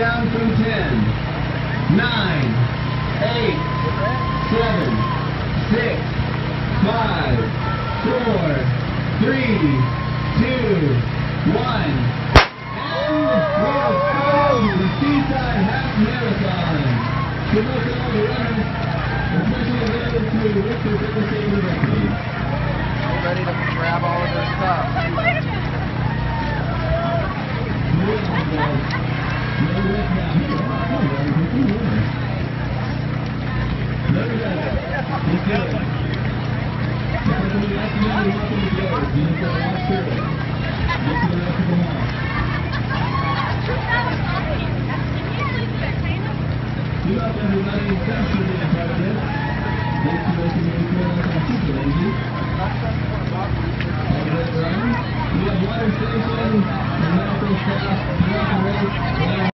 down from 10, 9, 8, 7, 6, 5, 4, 3, 2, 1. And we have started the Seaside Half Marathon. Good luck to all the runners, especially those who wish to take the state of the victory. Ready to grab all of their stuff. You got everybody thanks for being a part of this. Thanks for making me feel like I'm super lazy. We have water stations and medical staff throughout the race.